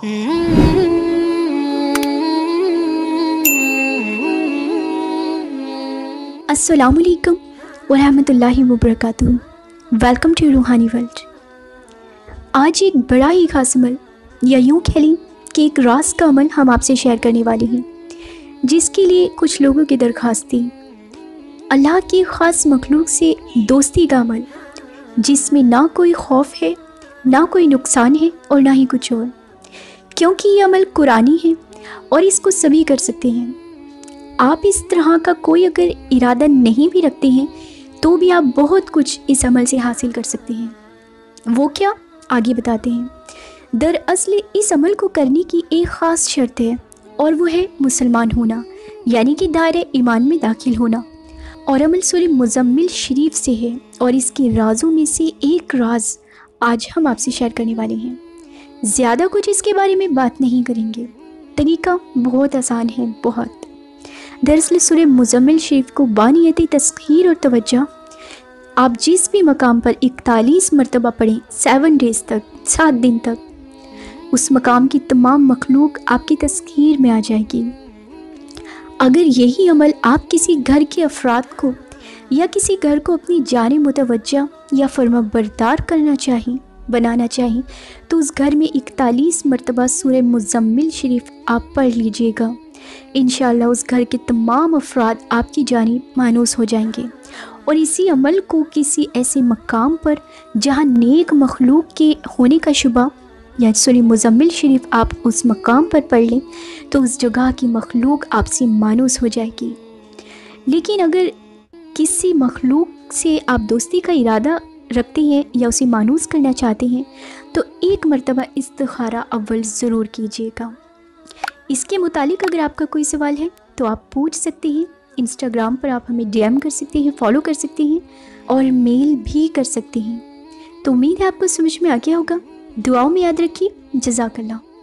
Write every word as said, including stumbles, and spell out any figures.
السلام علیکم ورحمۃ اللہ وبرکاتہ۔ Welcome to Rohani world. آج ایک بڑا ہی خاص عمل، یا یوں کہہ لیں کہ ایک راز کا عمل ہم آپ سے شیئر کرنے والے ہیں، جس کے لیے کچھ لوگوں کی درخواست تھی۔ اللہ کی خاص مخلوق سے دوستی کا عمل، جس میں نہ کوئی خوف ہے، نہ کوئی نقصان ہے اور نہ ہی کچھ اور، کیونکہ یہ عمل قرآنی ہے اور اس کو سبھی کر سکتے ہیں۔ آپ اس طرح کا کوئی اگر ارادہ نہیں بھی رکھتے ہیں تو بھی آپ بہت کچھ اس عمل سے حاصل کر سکتے ہیں۔ وہ کیا؟ آگے بتاتے ہیں۔ دراصل اس عمل کو کرنے کی ایک خاص شرط ہے، اور وہ ہے مسلمان ہونا، یعنی کہ دائرہ ایمان میں داخل ہونا۔ اور عمل سورہ مزمل شریف سے ہے، اور اس کے رازوں میں سے ایک راز آج ہم آپ سے شیئر کرنے والے ہیں۔ زیادہ کچھ اس کے بارے میں بات نہیں کریں گے، طریقہ بہت آسان ہے، بہت۔ دراصل سورہ مزمل شریف کو بانیت تسخیر اور توجہ آپ جس بھی مقام پر اکتالیس مرتبہ پڑھیں، سیون ڈیز تک، سات دن تک، اس مقام کی تمام مخلوق آپ کی تسخیر میں آ جائے گی۔ اگر یہی عمل آپ کسی گھر کے افراد کو یا کسی گھر کو اپنی جانب متوجہ یا فرما بردار کرنا چاہیں، بنانا چاہیں، تو اس گھر میں اکتالیس مرتبہ سورہ مزمل شریف آپ پڑھ لیجئے گا۔ انشاءاللہ اس گھر کے تمام افراد آپ کی جانب مانوس ہو جائیں گے۔ اور اسی عمل کو کسی ایسے مقام پر جہاں نیک مخلوق کے ہونے کا شبہ، یا سورہ مزمل شریف آپ اس مقام پر پڑھ لیں تو اس جگہ کی مخلوق آپ سے مانوس ہو جائے گی۔ لیکن اگر کسی مخلوق سے آپ دوستی کا ارادہ رکھتے ہیں یا اسے مانوس کرنا چاہتے ہیں تو ایک مرتبہ استخارہ اول ضرور کیجیے گا۔ اس کے متعلق اگر آپ کا کوئی سوال ہے تو آپ پوچھ سکتے ہیں۔ انسٹاگرام پر آپ ہمیں ڈی ایم کر سکتے ہیں، فالو کر سکتے ہیں اور میل بھی کر سکتے ہیں۔ تو امید ہے آپ کو سمجھ میں آ گیا ہوگا۔ دعاؤں میں یاد رکھیے۔ جزاک اللہ۔